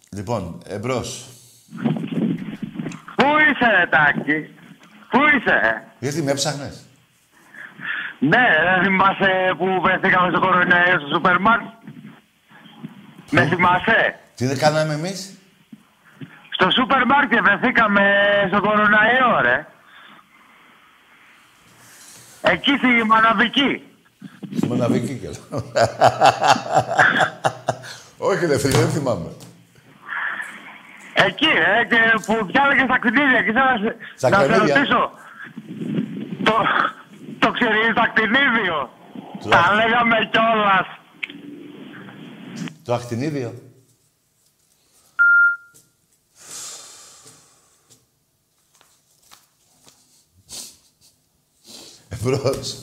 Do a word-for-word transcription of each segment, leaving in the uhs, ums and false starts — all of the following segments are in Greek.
Λοιπόν, εμπρός. Πού είσαι, ρε Τάκη? Πού είσαι? Γιατί με έψαχνες? Ναι, δεν θυμάσαι που βρεθήκαμε στο κορονοϊό στο σούπερ μάρκετ? Με θυμάσαι? Τι δεν κάναμε εμείς? Στο σούπερ μάρκετ βρεθήκαμε στο κορονοϊό, ρε. Εκεί στη Μαναβική. Στη Μαναβική και όχι, ρε φίλε, δεν θυμάμαι. Εκεί, ρε, και που πιάναγες τα κτηνίδια. Και στα να σε κρεμμύδια. ρωτήσω. Το, το ξέρεις τα κτηνίδιο? Το Τα αχ- λέγαμε κιόλας. Το ακτινίδιο. Εμπρός.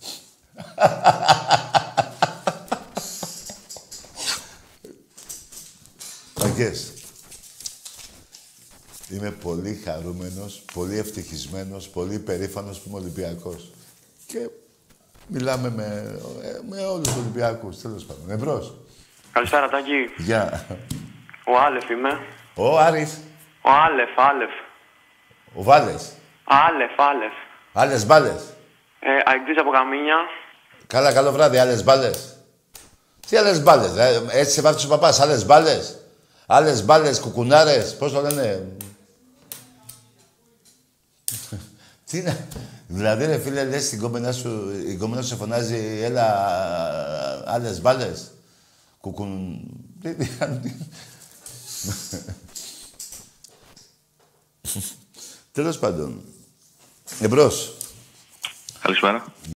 Μαγκές. Είμαι πολύ χαρούμενος, πολύ ευτυχισμένος, πολύ περήφανος που είμαι Ολυμπιακός. Και μιλάμε με, με όλους τους Ολυμπιακούς, τέλος πάντων. Εμπρός. Καλησπέρα, Τάκη. Γεια. Ο Άλεφ είμαι. Ο Άρης. Ο Άλεφ, Άλεφ. Ο Βάλες. Άλεφ, Άλεφ. Άλλες μπάλες. Ε, Αεκτής από Καμίνια. Καλά, καλό βράδυ, άλλες μπάλες. Τι άλλες μπάλες, ρε. Έτσι σε βάφτισε ο παπάς, άλλες μπάλες. Άλλες μπάλες, κουκουνάρες, πώς το λένε. Τι είναι. Δηλαδή, ρε φίλε, λες την κόμενά σου, η κόμενά σου σε φωνάζει, έλα, άλλες μπάλες. Κουκουν... Τι, τι, τι. Τέλος πάντων. Εμπρός. Καλησπέρα.